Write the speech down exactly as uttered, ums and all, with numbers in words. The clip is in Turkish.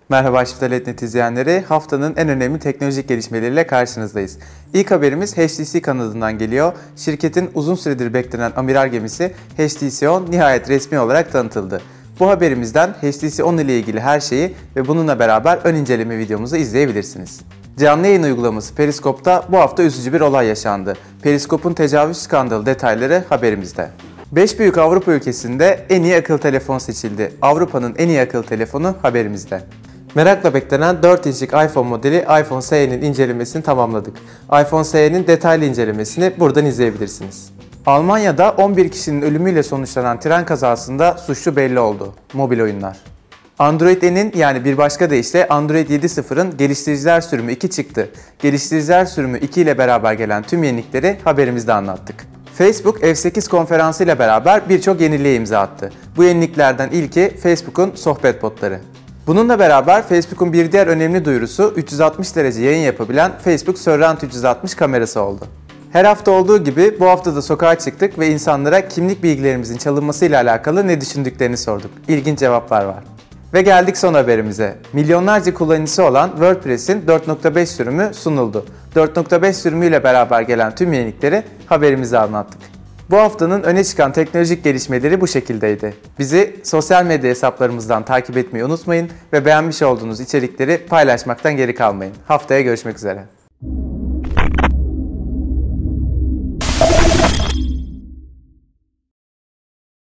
Merhaba Shift nokta net izleyenleri, haftanın en önemli teknolojik gelişmeleriyle karşınızdayız. İlk haberimiz H T C kanadından geliyor. Şirketin uzun süredir beklenen amiral gemisi H T C on nihayet resmi olarak tanıtıldı. Bu haberimizden H T C on ile ilgili her şeyi ve bununla beraber ön inceleme videomuzu izleyebilirsiniz. Canlı yayın uygulaması Periskop'ta bu hafta üzücü bir olay yaşandı. Periskop'un tecavüz skandalı detayları haberimizde. beş büyük Avrupa ülkesinde en iyi akıllı telefon seçildi. Avrupa'nın en iyi akıllı telefonu haberimizde. Merakla beklenen dört inçlik iPhone modeli iPhone S E'nin incelemesini tamamladık. iPhone S E'nin detaylı incelemesini buradan izleyebilirsiniz. Almanya'da on bir kişinin ölümüyle sonuçlanan tren kazasında suçlu belli oldu. Mobil oyunlar. Android N'in yani bir başka deyişle Android yedi nokta sıfırın geliştiriciler sürümü iki çıktı. Geliştiriciler sürümü iki ile beraber gelen tüm yenilikleri haberimizde anlattık. Facebook F sekiz konferansı ile beraber birçok yeniliğe imza attı. Bu yeniliklerden ilki Facebook'un sohbet botları. Bununla beraber Facebook'un bir diğer önemli duyurusu üç yüz altmış derece yayın yapabilen Facebook Surround üç yüz altmış kamerası oldu. Her hafta olduğu gibi bu hafta da sokağa çıktık ve insanlara kimlik bilgilerimizin çalınmasıyla alakalı ne düşündüklerini sorduk. İlginç cevaplar var. Ve geldik son haberimize. Milyonlarca kullanıcısı olan WordPress'in dört nokta beş sürümü sunuldu. dört nokta beş sürümüyle beraber gelen tüm yenilikleri haberimizde anlattık. Bu haftanın öne çıkan teknolojik gelişmeleri bu şekildeydi. Bizi sosyal medya hesaplarımızdan takip etmeyi unutmayın ve beğenmiş olduğunuz içerikleri paylaşmaktan geri kalmayın. Haftaya görüşmek üzere.